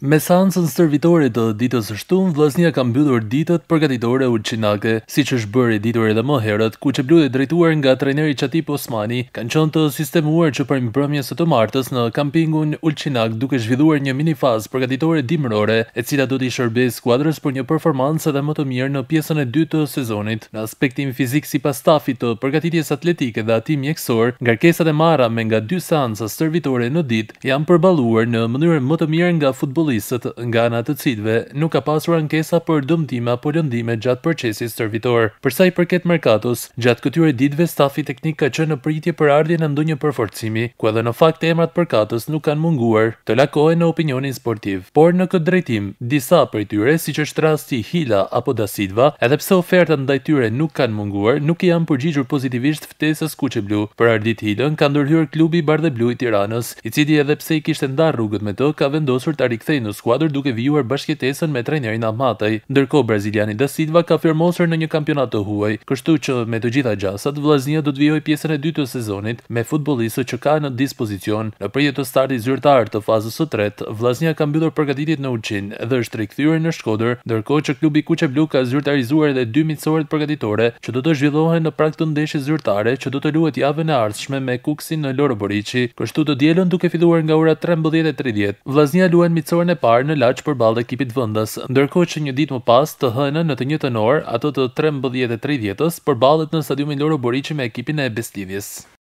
Me seancën stërvitore të ditës së shtunë, Vllaznia ka mbyllur ditët përgatitore ulqinake, siç është bërë ditur edhe më herët, ku çebludet drejtuar nga trajneri Çatip Osmani kanë qenë të sistemuar që për mbrëmjes së të martës në kampingun ulqinak, duke zhvilluar një minifazë përgatitore dimërore, e cila do t'i shërbejë skuadrës për një performancë edhe më të mirë në pjesën e dytë të sezonit. Në aspektin fizik, sipas stafit të përgatitjes atletike dhe atij mjekësor, ngarkesat e marra me nga 2 seanca stërvitore në ditë janë përballuar në mënyrë më të mirë nga futbollistët, nga ana të cilëve nuk ka pasur ankesa për dëmtime apo lëndime gjatë procesit stërvitor. Për sa i përket merkatos, gjatë këtyre ditëve stafi teknik ka qenë në pritje për ardhjen e ndonjë përforcimi, ku edhe në fakt emrat përkatës nuk kanë munguar të lakohen në opinionin sportiv. Por në këtë drejtim, disa prej tyre, siç është rasti Hila apo Da Silva, edhe pse ofertat ndaj tyre nuk kanë munguar, nuk i janë përgjigjur pozitivisht ftesës kuqeblu. Për ardit Hilën ka ndërhyrë klubi Bardheblu i Tiranës, i cili edhe pse i kishte ndarë rrugët me të, ka vendosur ta rikthejë në skuadër duke vijuar bashkëjetesën me trajnerin Ahmataj. Ndërkohë braziliani Da Silva ka firmosur në një kampionat të huaj, kështu që me të gjitha gjasat Vllaznia do të vijojë pjesën e dytë të sezonit me futbollistët që ka në dispozicion. Në pritje të startit zyrtar të fazës së tretë, Vllaznia ka mbyllur përgatitjet në Ulqin dhe është rikthyer në Shkodër, ndërkohë që klubi kuqeblu ka zyrtarizuar edhe 2 miqësoret përgatitore që do të zhvillohen në prag të ndeshjes zyrtare që do të luhet javën e ardhshme me Kuksin në Loro Boriçi, kështu të dielën duke filluar nga ora 13:30. Vllaznia luan miqësoren e parë në Laç përballë ekipit vendas, ndërkohë që një ditë më pas, të hënën në të njëjtën orë, ato të 13:30-s, përballet në stadiumin Loro Boriçi me ekipin e Bestlidhjes.